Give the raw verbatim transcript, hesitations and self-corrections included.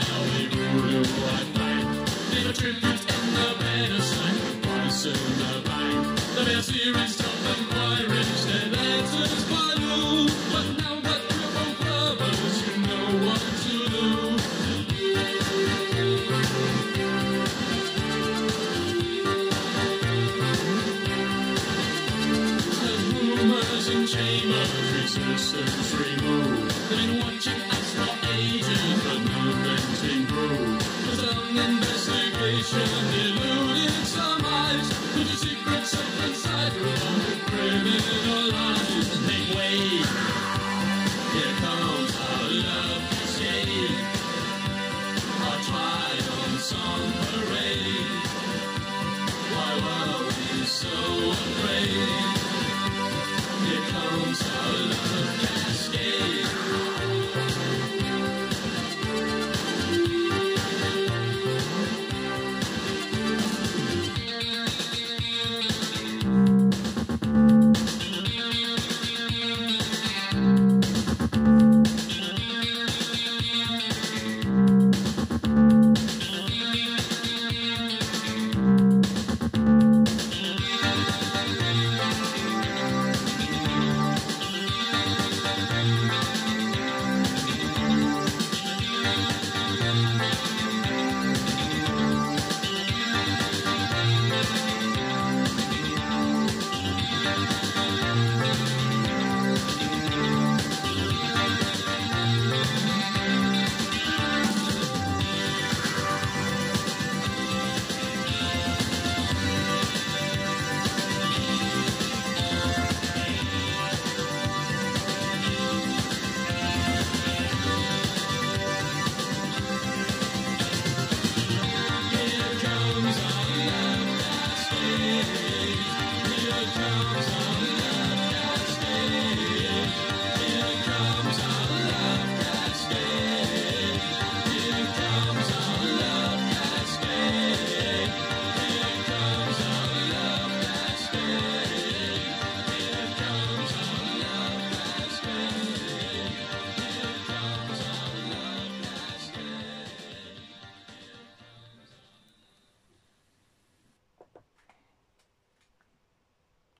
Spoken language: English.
how they voodoo I find. Leave a tribute in the banner sign, promise in the bind. The best series told them why rich their letters blue. But now that we're both lovers, you know what to do. There's rumors and chambers, resistance removed. They've been watching us for ages, but nothing's improved. There's an investigation, elude.